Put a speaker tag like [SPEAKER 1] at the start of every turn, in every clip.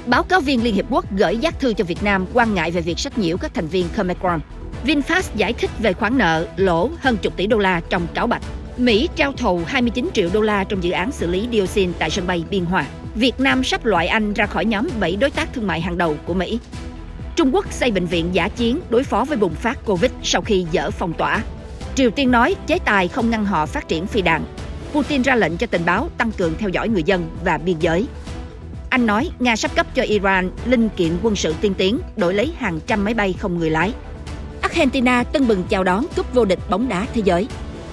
[SPEAKER 1] Báo cáo viên Liên Hiệp Quốc gửi giác thư cho Việt Nam quan ngại về việc sách nhiễu các thành viên Comecron. VinFast giải thích về khoản nợ lỗ hơn chục tỷ đô la trong cáo bạch. Mỹ trao thầu 29 triệu đô la trong dự án xử lý dioxin tại sân bay Biên Hòa. Việt Nam sắp loại Anh ra khỏi nhóm 7 đối tác thương mại hàng đầu của Mỹ. Trung Quốc xây bệnh viện dã chiến đối phó với bùng phát Covid sau khi dỡ phong tỏa. Triều Tiên nói chế tài không ngăn họ phát triển phi đạn. Putin ra lệnh cho tình báo tăng cường theo dõi người dân và biên giới. Anh nói Nga sắp cấp cho Iran linh kiện quân sự tiên tiến đổi lấy hàng trăm máy bay không người lái. Argentina tưng bừng chào đón cúp vô địch bóng đá thế giới.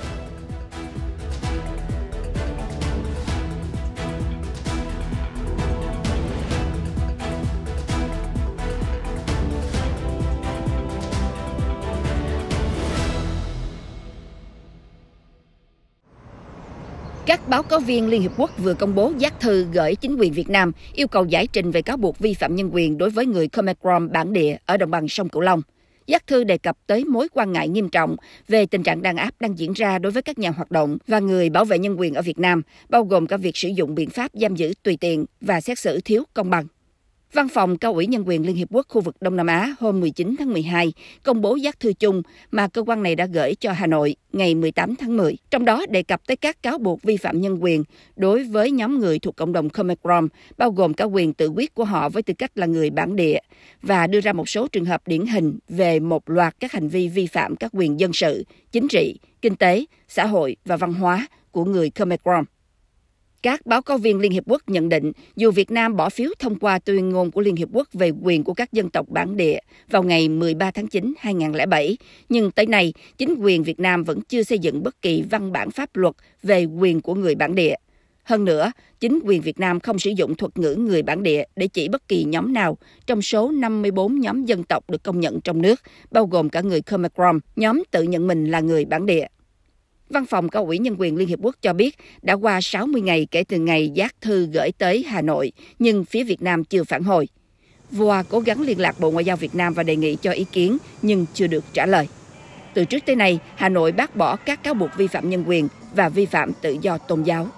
[SPEAKER 1] Các báo cáo viên Liên Hiệp Quốc vừa công bố giác thư gửi chính quyền Việt Nam yêu cầu giải trình về cáo buộc vi phạm nhân quyền đối với người Comecron bản địa ở đồng bằng sông Cửu Long. Giác thư đề cập tới mối quan ngại nghiêm trọng về tình trạng đàn áp đang diễn ra đối với các nhà hoạt động và người bảo vệ nhân quyền ở Việt Nam, bao gồm cả việc sử dụng biện pháp giam giữ tùy tiện và xét xử thiếu công bằng. Văn phòng Cao ủy Nhân quyền Liên Hiệp Quốc khu vực Đông Nam Á hôm 19 tháng 12 công bố giác thư chung mà cơ quan này đã gửi cho Hà Nội ngày 18 tháng 10. Trong đó đề cập tới các cáo buộc vi phạm nhân quyền đối với nhóm người thuộc cộng đồng Comecron, bao gồm cả quyền tự quyết của họ với tư cách là người bản địa, và đưa ra một số trường hợp điển hình về một loạt các hành vi vi phạm các quyền dân sự, chính trị, kinh tế, xã hội và văn hóa của người Comecron. Các báo cáo viên Liên Hiệp Quốc nhận định dù Việt Nam bỏ phiếu thông qua tuyên ngôn của Liên Hiệp Quốc về quyền của các dân tộc bản địa vào ngày 13 tháng 9, 2007, nhưng tới nay, chính quyền Việt Nam vẫn chưa xây dựng bất kỳ văn bản pháp luật về quyền của người bản địa. Hơn nữa, chính quyền Việt Nam không sử dụng thuật ngữ người bản địa để chỉ bất kỳ nhóm nào trong số 54 nhóm dân tộc được công nhận trong nước, bao gồm cả người Comecron, nhóm tự nhận mình là người bản địa. Văn phòng Cao ủy Nhân quyền Liên Hiệp Quốc cho biết đã qua 60 ngày kể từ ngày giác thư gửi tới Hà Nội, nhưng phía Việt Nam chưa phản hồi. VOA cố gắng liên lạc Bộ Ngoại giao Việt Nam và đề nghị cho ý kiến, nhưng chưa được trả lời. Từ trước tới nay, Hà Nội bác bỏ các cáo buộc vi phạm nhân quyền và vi phạm tự do tôn giáo.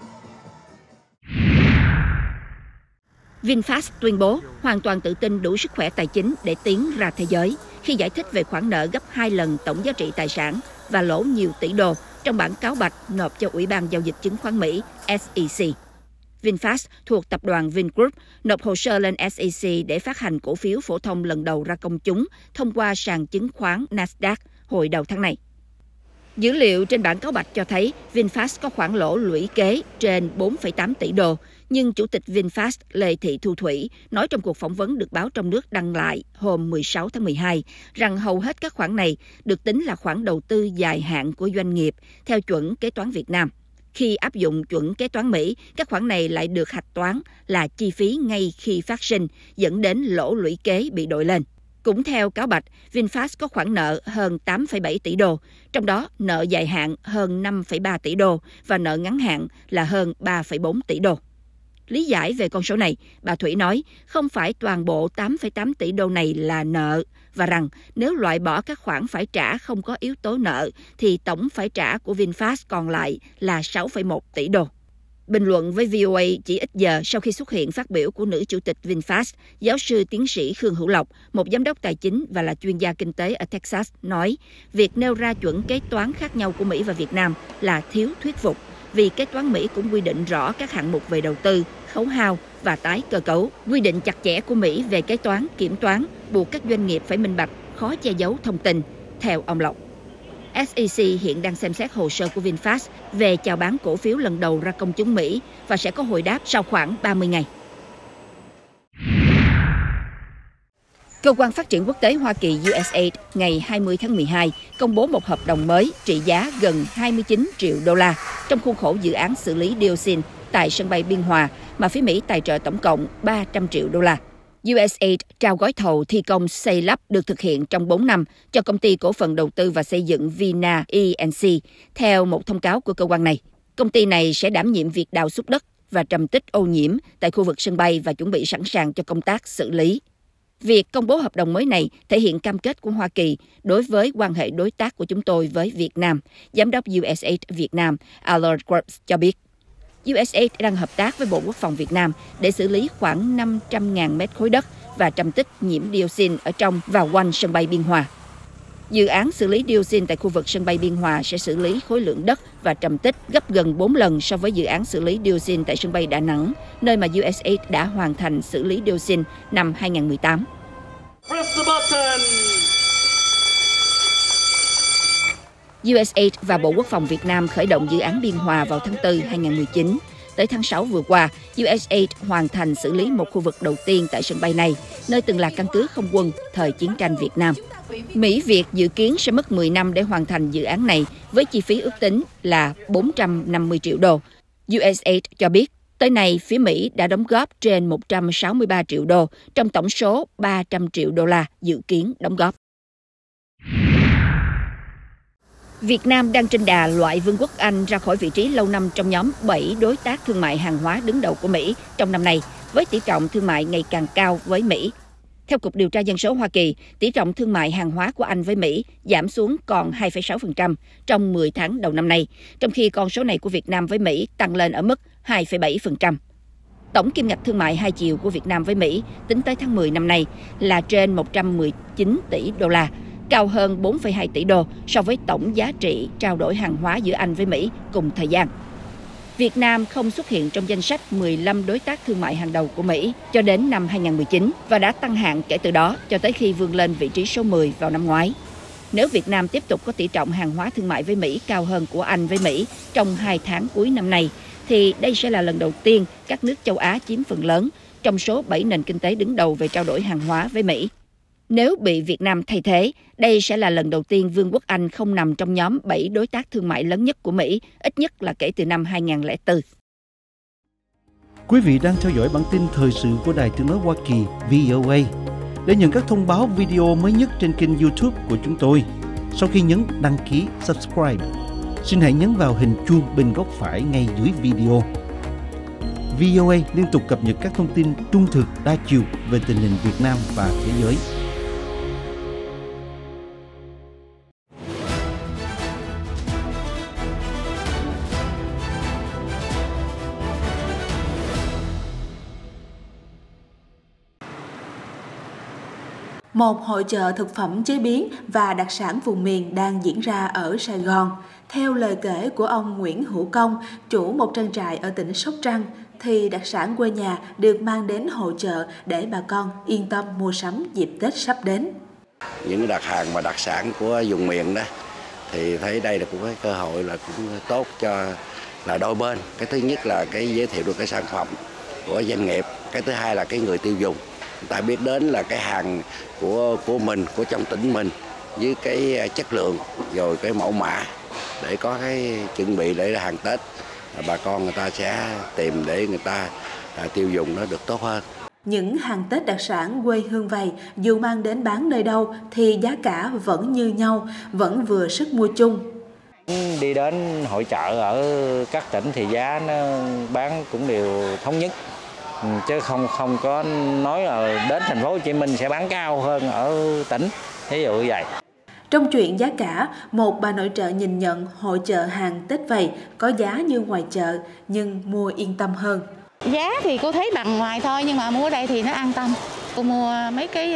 [SPEAKER 1] VinFast tuyên bố hoàn toàn tự tin đủ sức khỏe tài chính để tiến ra thế giới khi giải thích về khoản nợ gấp 2 lần tổng giá trị tài sản và lỗ nhiều tỷ đô trong bản cáo bạch nộp cho Ủy ban Giao dịch Chứng khoán Mỹ SEC. VinFast thuộc tập đoàn Vingroup nộp hồ sơ lên SEC để phát hành cổ phiếu phổ thông lần đầu ra công chúng thông qua sàn chứng khoán Nasdaq hồi đầu tháng này. Dữ liệu trên bản cáo bạch cho thấy VinFast có khoản lỗ lũy kế trên 4,8 tỷ đô, nhưng Chủ tịch VinFast Lê Thị Thu Thủy nói trong cuộc phỏng vấn được báo trong nước đăng lại hôm 16 tháng 12 rằng hầu hết các khoản này được tính là khoản đầu tư dài hạn của doanh nghiệp theo chuẩn kế toán Việt Nam. Khi áp dụng chuẩn kế toán Mỹ, các khoản này lại được hạch toán là chi phí ngay khi phát sinh, dẫn đến lỗ lũy kế bị đội lên. Cũng theo cáo bạch, VinFast có khoản nợ hơn 8,7 tỷ đô, trong đó nợ dài hạn hơn 5,3 tỷ đô và nợ ngắn hạn là hơn 3,4 tỷ đô. Lý giải về con số này, bà Thủy nói không phải toàn bộ 8,8 tỷ đô này là nợ và rằng nếu loại bỏ các khoản phải trả không có yếu tố nợ thì tổng phải trả của VinFast còn lại là 6,1 tỷ đô. Bình luận với VOA chỉ ít giờ sau khi xuất hiện phát biểu của nữ chủ tịch VinFast, giáo sư tiến sĩ Khương Hữu Lộc, một giám đốc tài chính và là chuyên gia kinh tế ở Texas, nói việc nêu ra chuẩn kế toán khác nhau của Mỹ và Việt Nam là thiếu thuyết phục, vì kế toán Mỹ cũng quy định rõ các hạng mục về đầu tư, khấu hao và tái cơ cấu. Quy định chặt chẽ của Mỹ về kế toán, kiểm toán buộc các doanh nghiệp phải minh bạch, khó che giấu thông tin, theo ông Lộc. SEC hiện đang xem xét hồ sơ của VinFast về chào bán cổ phiếu lần đầu ra công chúng Mỹ và sẽ có hồi đáp sau khoảng 30 ngày. Cơ quan Phát triển Quốc tế Hoa Kỳ USAID ngày 20 tháng 12 công bố một hợp đồng mới trị giá gần 29 triệu đô la trong khuôn khổ dự án xử lý dioxin tại sân bay Biên Hòa mà phía Mỹ tài trợ tổng cộng 300 triệu đô la. USAID trao gói thầu thi công xây lắp được thực hiện trong 4 năm cho công ty cổ phần đầu tư và xây dựng Vina E&C, theo một thông cáo của cơ quan này. Công ty này sẽ đảm nhiệm việc đào xúc đất và trầm tích ô nhiễm tại khu vực sân bay và chuẩn bị sẵn sàng cho công tác xử lý. Việc công bố hợp đồng mới này thể hiện cam kết của Hoa Kỳ đối với quan hệ đối tác của chúng tôi với Việt Nam, Giám đốc USAID Việt Nam Allard Grubbs cho biết. USAID đang hợp tác với Bộ Quốc phòng Việt Nam để xử lý khoảng 500.000 mét khối đất và trầm tích nhiễm dioxin ở trong và quanh sân bay Biên Hòa. Dự án xử lý dioxin tại khu vực sân bay Biên Hòa sẽ xử lý khối lượng đất và trầm tích gấp gần 4 lần so với dự án xử lý dioxin tại sân bay Đà Nẵng, nơi mà USAID đã hoàn thành xử lý dioxin năm 2018. USAID và Bộ Quốc phòng Việt Nam khởi động dự án Biên Hòa vào tháng 4 2019. Tới tháng 6 vừa qua, USAID hoàn thành xử lý một khu vực đầu tiên tại sân bay này, nơi từng là căn cứ không quân thời chiến tranh Việt Nam. Mỹ-Việt dự kiến sẽ mất 10 năm để hoàn thành dự án này, với chi phí ước tính là 450 triệu đô. USAID cho biết, tới nay, phía Mỹ đã đóng góp trên 163 triệu đô trong tổng số 300 triệu đô la dự kiến đóng góp. Việt Nam đang trên đà loại Vương quốc Anh ra khỏi vị trí lâu năm trong nhóm 7 đối tác thương mại hàng hóa đứng đầu của Mỹ trong năm nay, với tỷ trọng thương mại ngày càng cao với Mỹ. Theo Cục Điều tra Dân số Hoa Kỳ, tỷ trọng thương mại hàng hóa của Anh với Mỹ giảm xuống còn 2,6% trong 10 tháng đầu năm nay, trong khi con số này của Việt Nam với Mỹ tăng lên ở mức 2,7%. Tổng kim ngạch thương mại hai chiều của Việt Nam với Mỹ tính tới tháng 10 năm nay là trên 119 tỷ đô la, cao hơn 4,2 tỷ đô so với tổng giá trị trao đổi hàng hóa giữa Anh với Mỹ cùng thời gian. Việt Nam không xuất hiện trong danh sách 15 đối tác thương mại hàng đầu của Mỹ cho đến năm 2019 và đã tăng hạng kể từ đó cho tới khi vươn lên vị trí số 10 vào năm ngoái. Nếu Việt Nam tiếp tục có tỷ trọng hàng hóa thương mại với Mỹ cao hơn của Anh với Mỹ trong 2 tháng cuối năm nay, thì đây sẽ là lần đầu tiên các nước châu Á chiếm phần lớn trong số 7 nền kinh tế đứng đầu về trao đổi hàng hóa với Mỹ. Nếu bị Việt Nam thay thế, đây sẽ là lần đầu tiên Vương quốc Anh không nằm trong nhóm 7 đối tác thương mại lớn nhất của Mỹ, ít nhất là kể từ năm 2004.
[SPEAKER 2] Quý vị đang theo dõi bản tin thời sự của Đài Tiếng nói Hoa Kỳ VOA. Để nhận các thông báo video mới nhất trên kênh YouTube của chúng tôi, sau khi nhấn đăng ký subscribe, xin hãy nhấn vào hình chuông bên góc phải ngay dưới video. VOA liên tục cập nhật các thông tin trung thực, đa chiều về tình hình Việt Nam và thế giới.
[SPEAKER 3] Một hội chợ thực phẩm chế biến và đặc sản vùng miền đang diễn ra ở Sài Gòn. Theo lời kể của ông Nguyễn Hữu Công, chủ một trang trại ở tỉnh Sóc Trăng, thì đặc sản quê nhà được mang đến hội chợ để bà con yên tâm mua sắm dịp Tết sắp đến.
[SPEAKER 4] Những đặt hàng và đặc sản của vùng miền đó thì thấy đây là cũng cái cơ hội là cũng tốt cho là đôi bên. Cái thứ nhất là cái giới thiệu được cái sản phẩm của doanh nghiệp, cái thứ hai là cái người tiêu dùng người ta biết đến là cái hàng của mình, của trong tỉnh mình với cái chất lượng rồi cái mẫu mã để có cái chuẩn bị để hàng Tết bà con người ta sẽ tìm để người ta tiêu dùng nó được tốt hơn.
[SPEAKER 3] Những hàng Tết đặc sản quê hương vậy dù mang đến bán nơi đâu thì giá cả vẫn như nhau, vẫn vừa sức mua chung.
[SPEAKER 5] Đi đến hội chợ ở các tỉnh thì giá nó bán cũng đều thống nhất, chứ không có nói là đến thành phố Hồ Chí Minh sẽ bán cao hơn ở tỉnh, ví dụ như vậy.
[SPEAKER 3] Trong chuyện giá cả, một bà nội trợ nhìn nhận hội chợ hàng Tết vậy có giá như ngoài chợ nhưng mua yên tâm hơn.
[SPEAKER 6] Giá thì cô thấy bằng ngoài thôi nhưng mà mua ở đây thì nó an tâm. Cô mua mấy cái,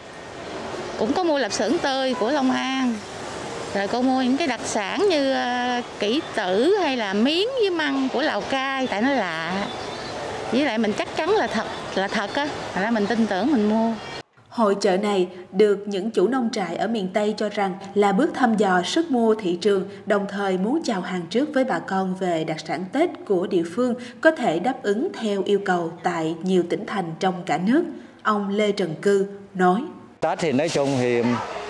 [SPEAKER 6] cũng có mua lạp xưởng tươi của Long An. Rồi cô mua những cái đặc sản như kỷ tử hay là miến với măng của Lào Cai tại nó lạ. Với lại mình chắc chắn là thật á, thành ra mình tin tưởng mình mua.
[SPEAKER 3] Hội chợ này được những chủ nông trại ở miền Tây cho rằng là bước thăm dò sức mua thị trường, đồng thời muốn chào hàng trước với bà con về đặc sản Tết của địa phương có thể đáp ứng theo yêu cầu tại nhiều tỉnh thành trong cả nước. Ông Lê Trần Cư nói.
[SPEAKER 5] Tết thì nói chung thì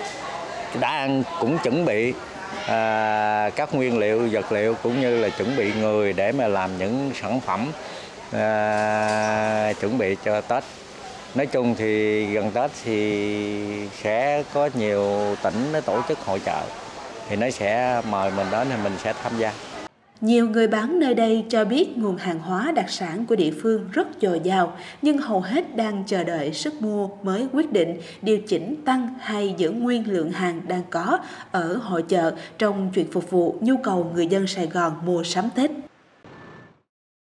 [SPEAKER 5] đã cũng chuẩn bị các nguyên liệu, vật liệu cũng như là chuẩn bị người để mà làm những sản phẩm chuẩn bị cho Tết. Nói chung thì gần Tết thì sẽ có nhiều tỉnh nó tổ chức hội chợ, thì nó sẽ mời mình đến thì mình sẽ tham gia.
[SPEAKER 3] Nhiều người bán nơi đây cho biết nguồn hàng hóa đặc sản của địa phương rất dồi dào, nhưng hầu hết đang chờ đợi sức mua mới quyết định điều chỉnh tăng hay giữ nguyên lượng hàng đang có ở hội chợ trong chuyện phục vụ nhu cầu người dân Sài Gòn mua sắm Tết.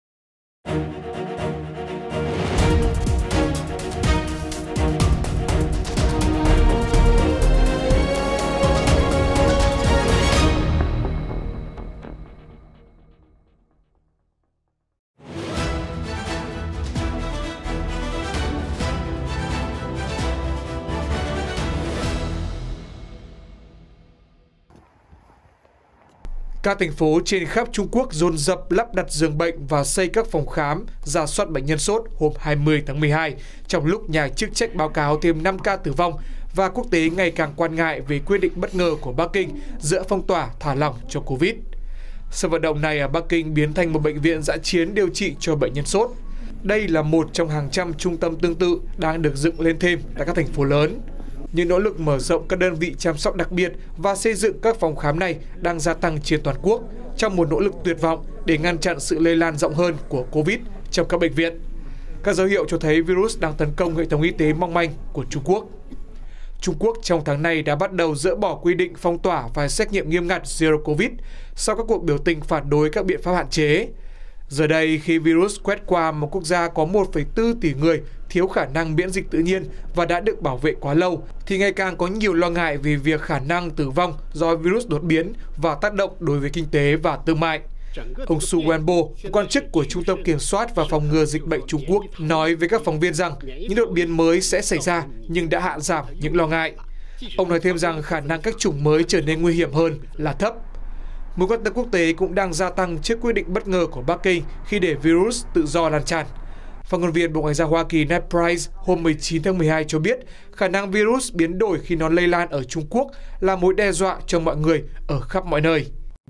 [SPEAKER 7] Các thành phố trên khắp Trung Quốc dồn dập lắp đặt giường bệnh và xây các phòng khám, rà soát bệnh nhân sốt hôm 20 tháng 12, trong lúc nhà chức trách báo cáo thêm 5 ca tử vong và quốc tế ngày càng quan ngại về quyết định bất ngờ của Bắc Kinh dỡ phong tỏa thả lỏng cho Covid. Sân vận động này ở Bắc Kinh biến thành một bệnh viện dã chiến điều trị cho bệnh nhân sốt. Đây là một trong hàng trăm trung tâm tương tự đang được dựng lên thêm tại các thành phố lớn. Những nỗ lực mở rộng các đơn vị chăm sóc đặc biệt và xây dựng các phòng khám này đang gia tăng trên toàn quốc trong một nỗ lực tuyệt vọng để ngăn chặn sự lây lan rộng hơn của Covid trong các bệnh viện. Các dấu hiệu cho thấy virus đang tấn công hệ thống y tế mong manh của Trung Quốc. Trung Quốc trong tháng này đã bắt đầu dỡ bỏ quy định phong tỏa và xét nghiệm nghiêm ngặt Zero Covid sau các cuộc biểu tình phản đối các biện pháp hạn chế. Giờ đây, khi virus quét qua một quốc gia có 1,4 tỷ người thiếu khả năng miễn dịch tự nhiên và đã được bảo vệ quá lâu, thì ngày càng có nhiều lo ngại về việc khả năng tử vong do virus đột biến và tác động đối với kinh tế và thương mại. Ông Su Wenbo, quan chức của Trung tâm Kiểm soát và Phòng ngừa Dịch bệnh Trung Quốc, nói với các phóng viên rằng những đột biến mới sẽ xảy ra nhưng đã hạ giảm những lo ngại. Ông nói thêm rằng khả năng các chủng mới trở nên nguy hiểm hơn là thấp. Mối quan tâm quốc tế cũng đang gia tăng trước quyết định bất ngờ của Bắc Kinh khi để virus tự do lan tràn. Phát ngôn viên Bộ Ngoại giao Hoa Kỳ Ned Price hôm 19 tháng 12 cho biết khả năng virus biến đổi khi nó lây lan ở Trung Quốc là mối đe dọa cho mọi người ở khắp mọi nơi.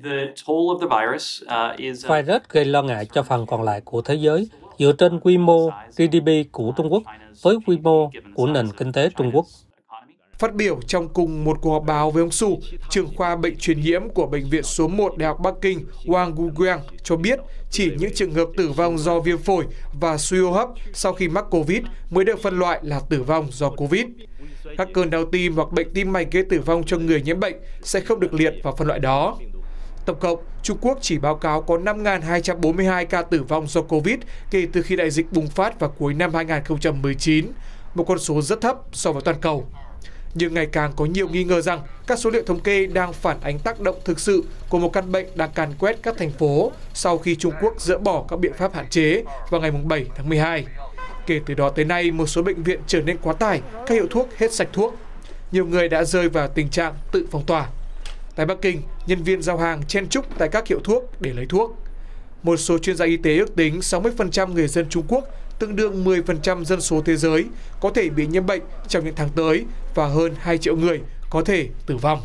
[SPEAKER 8] Virus gây lo ngại cho phần còn lại của thế giới dựa trên quy mô GDP của Trung Quốc với quy mô của nền kinh tế Trung Quốc.
[SPEAKER 7] Phát biểu trong cùng một cuộc họp báo với ông Su, trưởng khoa bệnh truyền nhiễm của Bệnh viện số 1 Đại học Bắc Kinh Wang Guguang cho biết chỉ những trường hợp tử vong do viêm phổi và suy hô hấp sau khi mắc Covid mới được phân loại là tử vong do Covid. Các cơn đau tim hoặc bệnh tim mạch gây tử vong cho người nhiễm bệnh sẽ không được liệt vào phân loại đó. Tổng cộng, Trung Quốc chỉ báo cáo có 5.242 ca tử vong do Covid kể từ khi đại dịch bùng phát vào cuối năm 2019, một con số rất thấp so với toàn cầu. Nhưng ngày càng có nhiều nghi ngờ rằng các số liệu thống kê đang phản ánh tác động thực sự của một căn bệnh đang càn quét các thành phố sau khi Trung Quốc dỡ bỏ các biện pháp hạn chế vào ngày 7 tháng 12. Kể từ đó tới nay, một số bệnh viện trở nên quá tải, các hiệu thuốc hết sạch thuốc. Nhiều người đã rơi vào tình trạng tự phong tỏa. Tại Bắc Kinh, nhân viên giao hàng chen chúc tại các hiệu thuốc để lấy thuốc. Một số chuyên gia y tế ước tính 60% người dân Trung Quốc, tương đương 10% dân số thế giới, có thể bị nhiễm bệnh trong những tháng tới và hơn 2 triệu người có thể tử vong.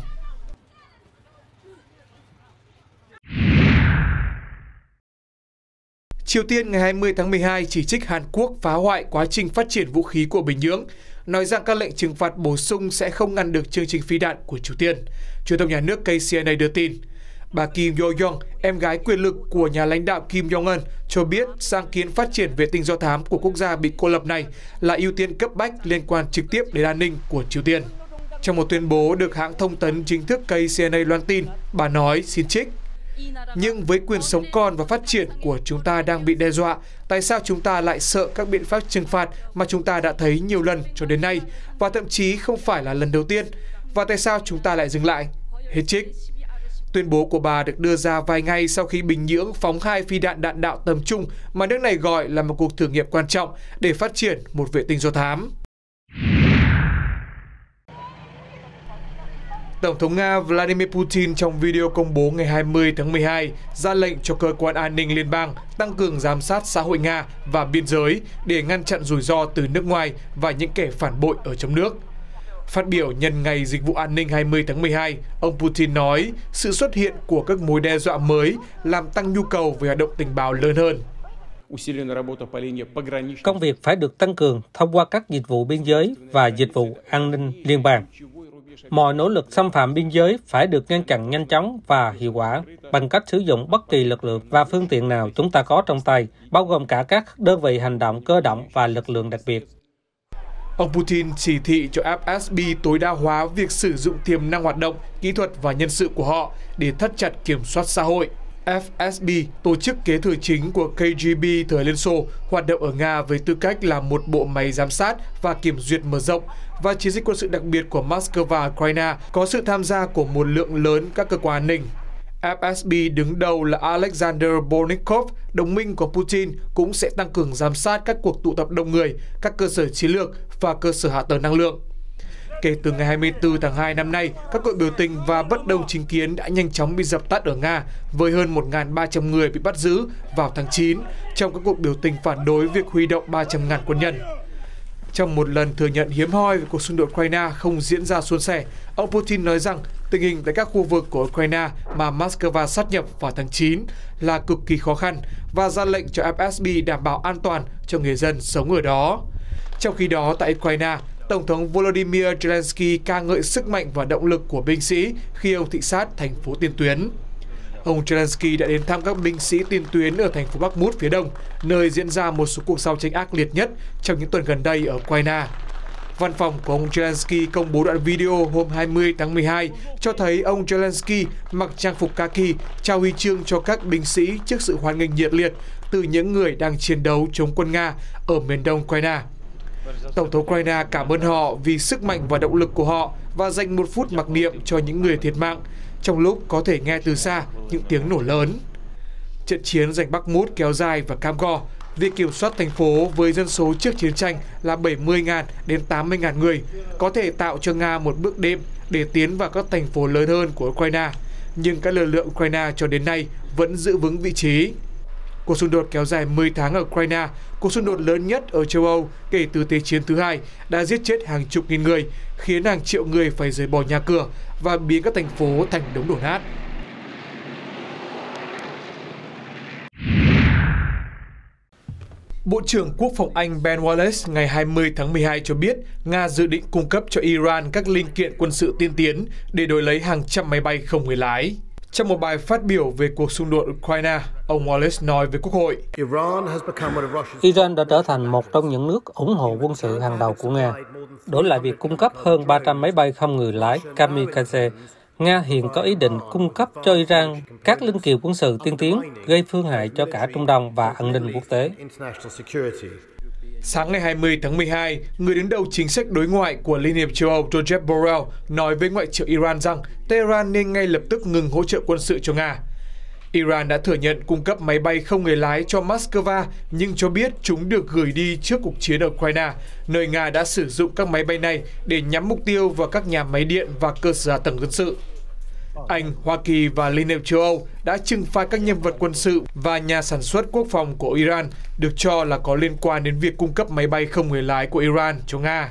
[SPEAKER 7] Triều Tiên ngày 20 tháng 12 chỉ trích Hàn Quốc phá hoại quá trình phát triển vũ khí của Bình Nhưỡng, nói rằng các lệnh trừng phạt bổ sung sẽ không ngăn được chương trình phi đạn của Triều Tiên. Truyền thông nhà nước KCNA đưa tin. Bà Kim Yo-young, em gái quyền lực của nhà lãnh đạo Kim Jong-un, cho biết sáng kiến phát triển vệ tinh do thám của quốc gia bị cô lập này là ưu tiên cấp bách liên quan trực tiếp đến an ninh của Triều Tiên. Trong một tuyên bố được hãng thông tấn chính thức KCNA loan tin, bà nói xin trích. Nhưng với quyền sống còn và phát triển của chúng ta đang bị đe dọa, tại sao chúng ta lại sợ các biện pháp trừng phạt mà chúng ta đã thấy nhiều lần cho đến nay, và thậm chí không phải là lần đầu tiên, và tại sao chúng ta lại dừng lại? Hết trích. Tuyên bố của bà được đưa ra vài ngày sau khi Bình Nhưỡng phóng 2 phi đạn đạn đạo tầm trung mà nước này gọi là một cuộc thử nghiệm quan trọng để phát triển một vệ tinh do thám. Tổng thống Nga Vladimir Putin trong video công bố ngày 20 tháng 12 ra lệnh cho cơ quan an ninh liên bang tăng cường giám sát xã hội Nga và biên giới để ngăn chặn rủi ro từ nước ngoài và những kẻ phản bội ở trong nước. Phát biểu nhân ngày Dịch vụ An ninh 20 tháng 12, ông Putin nói sự xuất hiện của các mối đe dọa mới làm tăng nhu cầu về hoạt động tình báo lớn hơn.
[SPEAKER 8] Công việc phải được tăng cường thông qua các dịch vụ biên giới và dịch vụ an ninh liên bang. Mọi nỗ lực xâm phạm biên giới phải được ngăn chặn nhanh chóng và hiệu quả bằng cách sử dụng bất kỳ lực lượng và phương tiện nào chúng ta có trong tay, bao gồm cả các đơn vị hành động cơ động và lực lượng đặc biệt.
[SPEAKER 7] Ông Putin chỉ thị cho FSB tối đa hóa việc sử dụng tiềm năng hoạt động, kỹ thuật và nhân sự của họ để thắt chặt kiểm soát xã hội. FSB, tổ chức kế thừa chính của KGB thời Liên Xô, hoạt động ở Nga với tư cách là một bộ máy giám sát và kiểm duyệt mở rộng, và chiến dịch quân sự đặc biệt của Moscow và Ukraine có sự tham gia của một lượng lớn các cơ quan an ninh. FSB đứng đầu là Alexander Bornikov, đồng minh của Putin, cũng sẽ tăng cường giám sát các cuộc tụ tập đông người, các cơ sở chiến lược và cơ sở hạ tầng năng lượng. Kể từ ngày 24 tháng 2 năm nay, các cuộc biểu tình và bất đồng chính kiến đã nhanh chóng bị dập tắt ở Nga, với hơn 1.300 người bị bắt giữ vào tháng 9 trong các cuộc biểu tình phản đối việc huy động 300.000 quân nhân. Trong một lần thừa nhận hiếm hoi về cuộc xung đột Ukraine không diễn ra suôn sẻ, ông Putin nói rằng tình hình tại các khu vực của Ukraine mà Moscow sát nhập vào tháng 9 là cực kỳ khó khăn và ra lệnh cho FSB đảm bảo an toàn cho người dân sống ở đó. Trong khi đó, tại Ukraine, Tổng thống Volodymyr Zelensky ca ngợi sức mạnh và động lực của binh sĩ khi ông thị sát thành phố tiền tuyến. Ông Zelensky đã đến thăm các binh sĩ tiền tuyến ở thành phố Bakhmut phía đông, nơi diễn ra một số cuộc giao tranh ác liệt nhất trong những tuần gần đây ở Ukraine. Văn phòng của ông Zelensky công bố đoạn video hôm 20 tháng 12 cho thấy ông Zelensky mặc trang phục kaki trao huy chương cho các binh sĩ trước sự hoan nghênh nhiệt liệt từ những người đang chiến đấu chống quân Nga ở miền đông Ukraine. Tổng thống Ukraine cảm ơn họ vì sức mạnh và động lực của họ và dành 1 phút mặc niệm cho những người thiệt mạng, trong lúc có thể nghe từ xa những tiếng nổ lớn. Trận chiến giành Bakhmut kéo dài và cam go. Việc kiểm soát thành phố với dân số trước chiến tranh là 70.000 đến 80.000 người, có thể tạo cho Nga một bước đệm để tiến vào các thành phố lớn hơn của Ukraine, nhưng các lực lượng Ukraine cho đến nay vẫn giữ vững vị trí. Cuộc xung đột kéo dài 10 tháng ở Ukraine, cuộc xung đột lớn nhất ở châu Âu kể từ Thế chiến thứ hai, đã giết chết hàng chục nghìn người, khiến hàng triệu người phải rời bỏ nhà cửa và biến các thành phố thành đống đổ nát. Bộ trưởng Quốc phòng Anh Ben Wallace ngày 20 tháng 12 cho biết Nga dự định cung cấp cho Iran các linh kiện quân sự tiên tiến để đổi lấy hàng trăm máy bay không người lái. Trong một bài phát biểu về cuộc xung đột Ukraine, ông Wallace nói với Quốc hội,
[SPEAKER 8] Iran đã trở thành một trong những nước ủng hộ quân sự hàng đầu của Nga. Đổi lại việc cung cấp hơn 300 máy bay không người lái Kamikaze, Nga hiện có ý định cung cấp cho Iran các linh kiện quân sự tiên tiến gây phương hại cho cả Trung Đông và an ninh quốc tế.
[SPEAKER 7] Sáng ngày 20 tháng 12, người đứng đầu chính sách đối ngoại của Liên hiệp châu Âu Josep Borrell nói với Ngoại trưởng Iran rằng Tehran nên ngay lập tức ngừng hỗ trợ quân sự cho Nga. Iran đã thừa nhận cung cấp máy bay không người lái cho Moscow, nhưng cho biết chúng được gửi đi trước cuộc chiến ở Ukraine, nơi Nga đã sử dụng các máy bay này để nhắm mục tiêu vào các nhà máy điện và cơ sở hạ tầng dân sự. Anh, Hoa Kỳ và Liên hiệp châu Âu đã trừng phạt các nhân vật quân sự và nhà sản xuất quốc phòng của Iran được cho là có liên quan đến việc cung cấp máy bay không người lái của Iran cho Nga.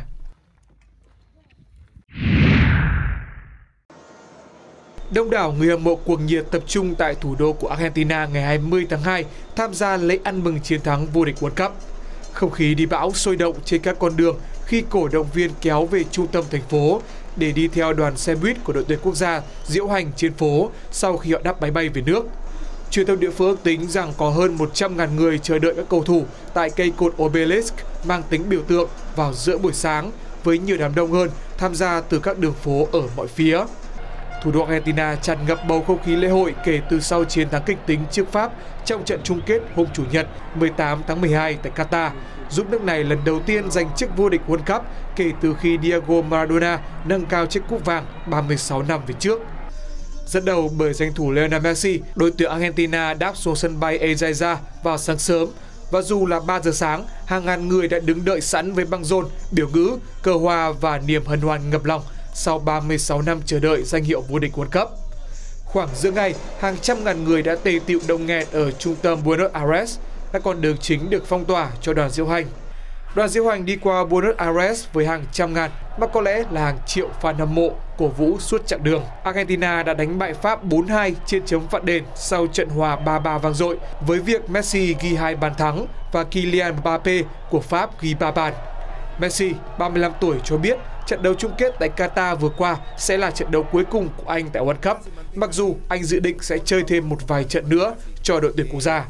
[SPEAKER 7] Đông đảo người hâm mộ cuồng nhiệt tập trung tại thủ đô của Argentina ngày 20 tháng 2 tham gia lễ ăn mừng chiến thắng vô địch World Cup. Không khí đi bão sôi động trên các con đường khi cổ động viên kéo về trung tâm thành phố để đi theo đoàn xe buýt của đội tuyển quốc gia diễu hành trên phố sau khi họ đáp máy bay về nước. Truyền thông địa phương ước tính rằng có hơn 100.000 người chờ đợi các cầu thủ tại cây cột Obelisk mang tính biểu tượng vào giữa buổi sáng, với nhiều đám đông hơn tham gia từ các đường phố ở mọi phía. Thủ đô Argentina tràn ngập bầu không khí lễ hội kể từ sau chiến thắng kịch tính trước Pháp trong trận chung kết hôm Chủ nhật 18 tháng 12 tại Qatar, giúp nước này lần đầu tiên giành chức vô địch World Cup kể từ khi Diego Maradona nâng cao chiếc cúp vàng 36 năm về trước. Dẫn đầu bởi danh thủ Lionel Messi, đội tuyển Argentina đáp xuống sân bay Ezeiza vào sáng sớm, và dù là 3 giờ sáng, hàng ngàn người đã đứng đợi sẵn với băng rôn, biểu ngữ, cờ hoa và niềm hân hoan ngập lòng sau 36 năm chờ đợi danh hiệu vô địch World Cup. Khoảng giữa ngày, hàng trăm ngàn người đã tề tựu đông nghẹt ở trung tâm Buenos Aires, các con đường chính được phong tỏa cho đoàn diễu hành. Đoàn diễu hành đi qua Buenos Aires với hàng trăm ngàn, mà có lẽ là hàng triệu fan hâm mộ cổ vũ suốt chặng đường. Argentina đã đánh bại Pháp 4-2 trên chấm phạt đền sau trận hòa 3-3 vang dội, với việc Messi ghi 2 bàn thắng và Kylian Mbappé của Pháp ghi 3 bàn. Messi, 35 tuổi, cho biết trận đấu chung kết tại Qatar vừa qua sẽ là trận đấu cuối cùng của anh tại World Cup, mặc dù anh dự định sẽ chơi thêm một vài trận nữa cho đội tuyển quốc gia.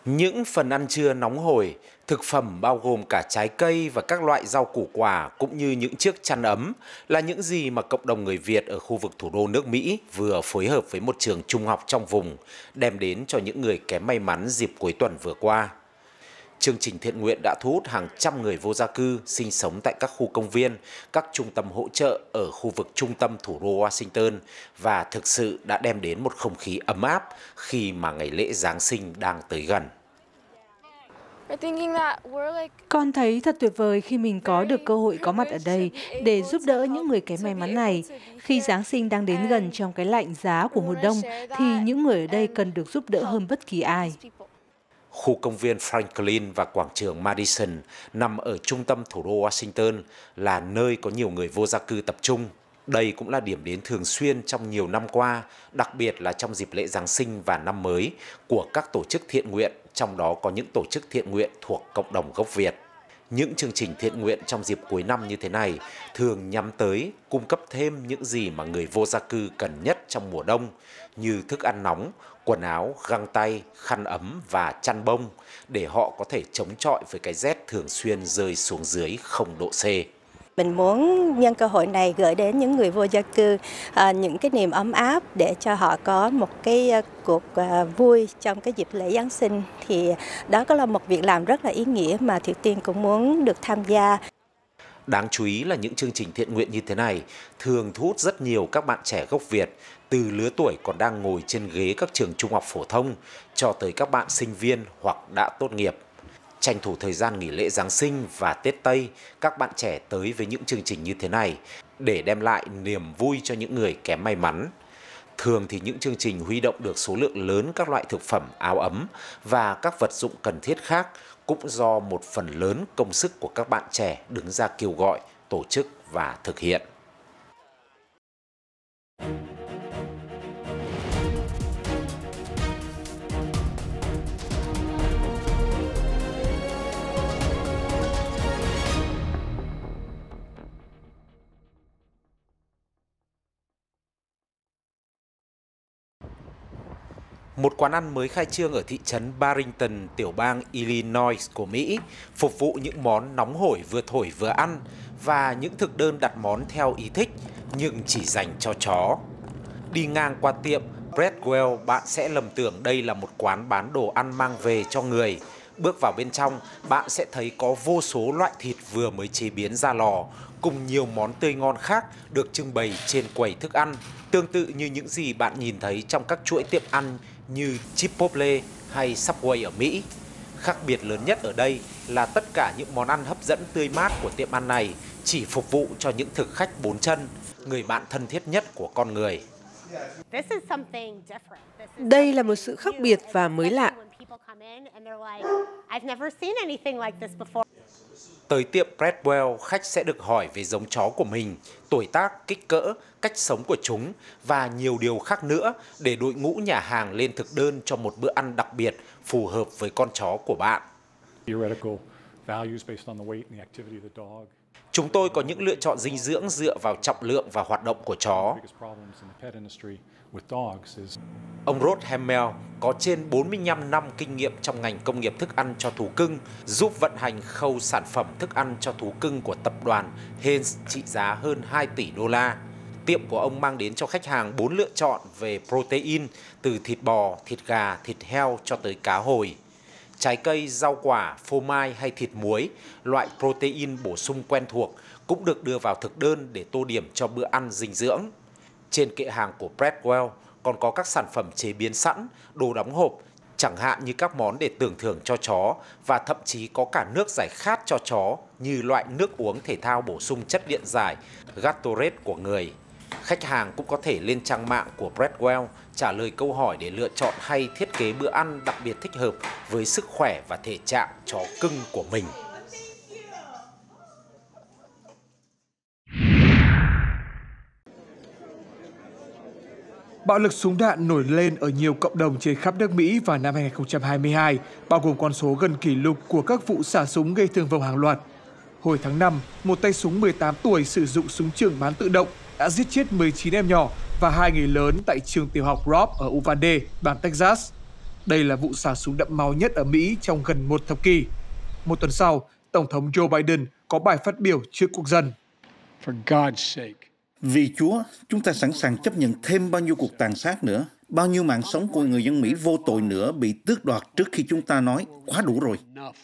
[SPEAKER 9] Những phần ăn trưa nóng hổi, thực phẩm bao gồm cả trái cây và các loại rau củ quả cũng như những chiếc chăn ấm là những gì mà cộng đồng người Việt ở khu vực thủ đô nước Mỹ vừa phối hợp với một trường trung học trong vùng đem đến cho những người kém may mắn dịp cuối tuần vừa qua. Chương trình thiện nguyện đã thu hút hàng trăm người vô gia cư sinh sống tại các khu công viên, các trung tâm hỗ trợ ở khu vực trung tâm thủ đô Washington và thực sự đã đem đến một không khí ấm áp khi mà ngày lễ Giáng sinh đang tới gần.
[SPEAKER 10] Con thấy thật tuyệt vời khi mình có được cơ hội có mặt ở đây để giúp đỡ những người kém may mắn này. Khi Giáng sinh đang đến gần trong cái lạnh giá của mùa đông thì những người ở đây cần được giúp đỡ hơn bất kỳ ai.
[SPEAKER 9] Khu công viên Franklin và quảng trường Madison nằm ở trung tâm thủ đô Washington là nơi có nhiều người vô gia cư tập trung. Đây cũng là điểm đến thường xuyên trong nhiều năm qua, đặc biệt là trong dịp lễ Giáng sinh và năm mới của các tổ chức thiện nguyện, trong đó có những tổ chức thiện nguyện thuộc cộng đồng gốc Việt. Những chương trình thiện nguyện trong dịp cuối năm như thế này thường nhắm tới cung cấp thêm những gì mà người vô gia cư cần nhất trong mùa đông như thức ăn nóng, quần áo, găng tay, khăn ấm và chăn bông để họ có thể chống chọi với cái rét thường xuyên rơi xuống dưới 0 độ C.
[SPEAKER 11] Mình muốn nhân cơ hội này gửi đến những người vô gia cư những cái niềm ấm áp để cho họ có một cái cuộc vui trong cái dịp lễ Giáng sinh. Thì đó có là một việc làm rất là ý nghĩa mà Thủy Tiên cũng muốn được tham gia.
[SPEAKER 9] Đáng chú ý là những chương trình thiện nguyện như thế này thường thu hút rất nhiều các bạn trẻ gốc Việt từ lứa tuổi còn đang ngồi trên ghế các trường trung học phổ thông cho tới các bạn sinh viên hoặc đã tốt nghiệp. Tranh thủ thời gian nghỉ lễ Giáng sinh và Tết Tây, các bạn trẻ tới với những chương trình như thế này để đem lại niềm vui cho những người kém may mắn. Thường thì những chương trình huy động được số lượng lớn các loại thực phẩm, áo ấm và các vật dụng cần thiết khác cũng do một phần lớn công sức của các bạn trẻ đứng ra kêu gọi, tổ chức và thực hiện. Một quán ăn mới khai trương ở thị trấn Barrington, tiểu bang Illinois của Mỹ, phục vụ những món nóng hổi vừa thổi vừa ăn và những thực đơn đặt món theo ý thích nhưng chỉ dành cho chó. Đi ngang qua tiệm Breadwell, bạn sẽ lầm tưởng đây là một quán bán đồ ăn mang về cho người. Bước vào bên trong, bạn sẽ thấy có vô số loại thịt vừa mới chế biến ra lò, cùng nhiều món tươi ngon khác được trưng bày trên quầy thức ăn, tương tự như những gì bạn nhìn thấy trong các chuỗi tiệm ăn như Chipotle hay Subway ở Mỹ. Khác biệt lớn nhất ở đây là tất cả những món ăn hấp dẫn tươi mát của tiệm ăn này chỉ phục vụ cho những thực khách 4 chân, người bạn thân thiết nhất của con người.
[SPEAKER 10] Đây là một sự khác biệt và mới lạ.
[SPEAKER 9] Tới tiệm Breadwell, khách sẽ được hỏi về giống chó của mình, tuổi tác, kích cỡ, cách sống của chúng và nhiều điều khác nữa để đội ngũ nhà hàng lên thực đơn cho một bữa ăn đặc biệt phù hợp với con chó của bạn. Chúng tôi có những lựa chọn dinh dưỡng dựa vào trọng lượng và hoạt động của chó. Ông Rod Hamill có trên 45 năm kinh nghiệm trong ngành công nghiệp thức ăn cho thú cưng, giúp vận hành khâu sản phẩm thức ăn cho thú cưng của tập đoàn Heinz trị giá hơn 2 tỷ đô la. Tiệm của ông mang đến cho khách hàng 4 lựa chọn về protein từ thịt bò, thịt gà, thịt heo cho tới cá hồi. Trái cây, rau quả, phô mai hay thịt muối, loại protein bổ sung quen thuộc cũng được đưa vào thực đơn để tô điểm cho bữa ăn dinh dưỡng. Trên kệ hàng của Breadwell còn có các sản phẩm chế biến sẵn, đồ đóng hộp, chẳng hạn như các món để tưởng thưởng cho chó và thậm chí có cả nước giải khát cho chó như loại nước uống thể thao bổ sung chất điện giải Gatorade của người. Khách hàng cũng có thể lên trang mạng của Breadwell trả lời câu hỏi để lựa chọn hay thiết kế bữa ăn đặc biệt thích hợp với sức khỏe và thể trạng chó cưng của mình.
[SPEAKER 7] Bạo lực súng đạn nổi lên ở nhiều cộng đồng trên khắp nước Mỹ vào năm 2022, bao gồm con số gần kỷ lục của các vụ xả súng gây thương vong hàng loạt. Hồi tháng 5, một tay súng 18 tuổi sử dụng súng trường bán tự động đã giết chết 19 em nhỏ và 2 người lớn tại trường tiểu học Robb ở Uvalde, bang Texas. Đây là vụ xả súng đẫm máu nhất ở Mỹ trong gần một thập kỷ. Một tuần sau, Tổng thống Joe Biden có bài phát biểu trước quốc dân.
[SPEAKER 2] Vì Chúa, chúng ta sẵn sàng chấp nhận thêm bao nhiêu cuộc tàn sát nữa, bao nhiêu mạng sống của người dân Mỹ vô tội nữa bị tước đoạt trước khi chúng ta nói quá đủ rồi.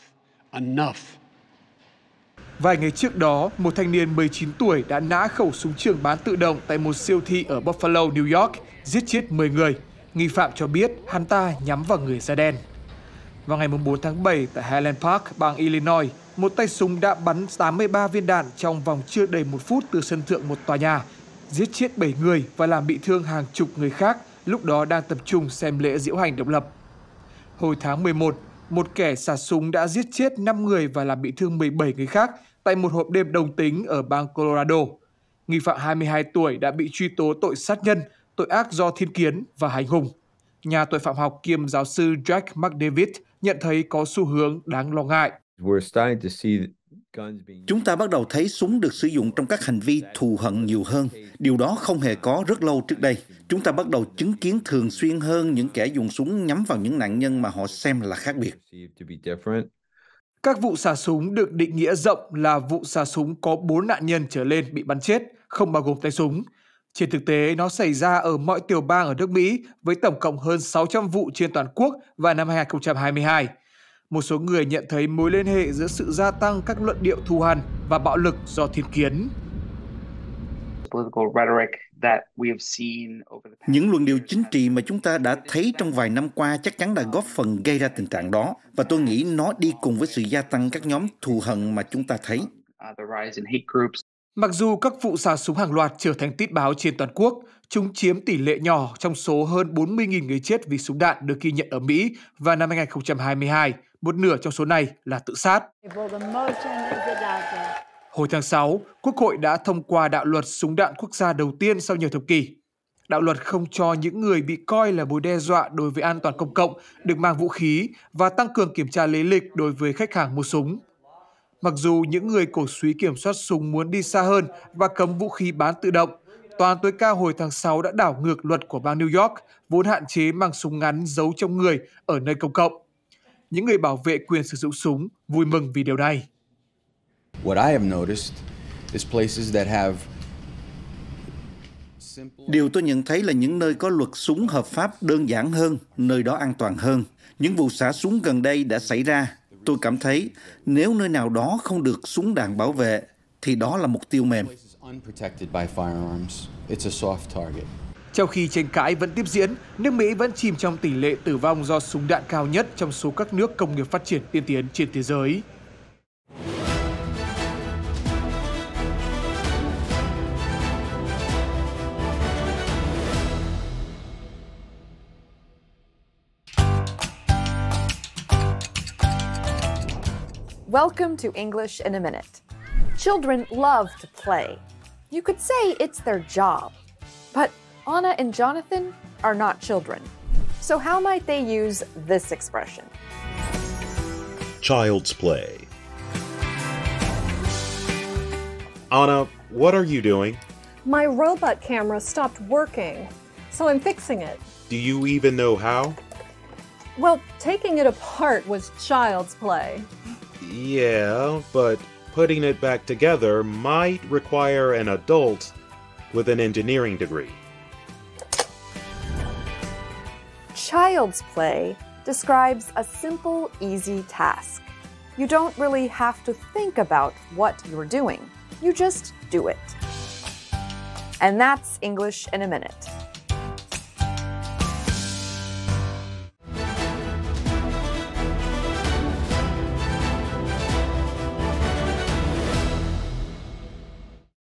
[SPEAKER 7] Vài ngày trước đó, một thanh niên 19 tuổi đã nã khẩu súng trường bán tự động tại một siêu thị ở Buffalo, New York, giết chết 10 người. Nghi phạm cho biết hắn ta nhắm vào người da đen. Vào ngày 4 tháng 7 tại Highland Park, bang Illinois, một tay súng đã bắn 83 viên đạn trong vòng chưa đầy 1 phút từ sân thượng một tòa nhà, giết chết 7 người và làm bị thương hàng chục người khác lúc đó đang tập trung xem lễ diễu hành độc lập. Hồi tháng 11, một kẻ xả súng đã giết chết 5 người và làm bị thương 17 người khác tại một hộp đêm đồng tính ở bang Colorado. Nghi phạm 22 tuổi đã bị truy tố tội sát nhân, tội ác do thiên kiến và hành hung. Nhà tội phạm học kiêm giáo sư Jack McDavid nhận thấy có xu hướng đáng lo ngại.
[SPEAKER 2] Chúng ta bắt đầu thấy súng được sử dụng trong các hành vi thù hận nhiều hơn. Điều đó không hề có rất lâu trước đây. Chúng ta bắt đầu chứng kiến thường xuyên hơn những kẻ dùng súng nhắm vào những nạn nhân mà họ xem là khác biệt.
[SPEAKER 7] Các vụ xả súng được định nghĩa rộng là vụ xả súng có 4 nạn nhân trở lên bị bắn chết, không bao gồm tay súng. Trên thực tế, nó xảy ra ở mọi tiểu bang ở nước Mỹ với tổng cộng hơn 600 vụ trên toàn quốc vào năm 2022. Một số người nhận thấy mối liên hệ giữa sự gia tăng các luận điệu thù hằn và bạo lực do thiên kiến.
[SPEAKER 2] Những luận điệu chính trị mà chúng ta đã thấy trong vài năm qua chắc chắn đã góp phần gây ra tình trạng đó, và tôi nghĩ nó đi cùng với sự gia tăng các nhóm thù hận mà chúng ta thấy.
[SPEAKER 7] Mặc dù các vụ xả súng hàng loạt trở thành tít báo trên toàn quốc, chúng chiếm tỷ lệ nhỏ trong số hơn 40.000 người chết vì súng đạn được ghi nhận ở Mỹ vào năm 2022. Một nửa trong số này là tự sát. Hồi tháng 6, Quốc hội đã thông qua đạo luật súng đạn quốc gia đầu tiên sau nhiều thập kỷ. Đạo luật không cho những người bị coi là mối đe dọa đối với an toàn công cộng được mang vũ khí và tăng cường kiểm tra lý lịch đối với khách hàng mua súng. Mặc dù những người cổ súy kiểm soát súng muốn đi xa hơn và cấm vũ khí bán tự động, Tòa án tối cao hồi tháng 6 đã đảo ngược luật của bang New York vốn hạn chế mang súng ngắn giấu trong người ở nơi công cộng. Những người bảo vệ quyền sử dụng súng vui mừng vì điều này.
[SPEAKER 2] Điều tôi nhận thấy là những nơi có luật súng hợp pháp đơn giản hơn, nơi đó an toàn hơn. Những vụ xả súng gần đây đã xảy ra. Tôi cảm thấy nếu nơi nào đó không được súng đạn bảo vệ, thì đó là mục tiêu mềm.
[SPEAKER 7] Trong khi tranh cãi vẫn tiếp diễn, nước Mỹ vẫn chìm trong tỷ lệ tử vong do súng đạn cao nhất trong số các nước công nghiệp phát triển tiên tiến trên thế giới.
[SPEAKER 12] Welcome to English in a Minute. Children love to play. You could say it's their job. But Anna and Jonathan are not children. So how might they use this expression?
[SPEAKER 13] Child's play. Anna, what are you doing?
[SPEAKER 14] My robot camera stopped working, so I'm fixing it.
[SPEAKER 13] Do you even know how?
[SPEAKER 14] Well, taking it apart was child's play.
[SPEAKER 13] Yeah, but putting it back together might require an adult with an engineering degree.
[SPEAKER 12] Child's play describes a simple, easy task. You don't really have to think about what you're doing. You just do it. And that's English in a Minute.